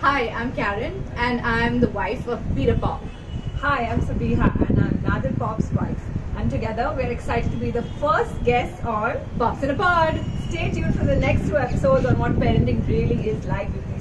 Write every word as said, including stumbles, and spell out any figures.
Hi, I'm Karen and I'm the wife of Peter Pop. Hi, I'm Sabiha and I'm Mother Pop's wife. And together we're excited to be the first guests on Pops in a Pod. Stay tuned for the next two episodes on what parenting really is like with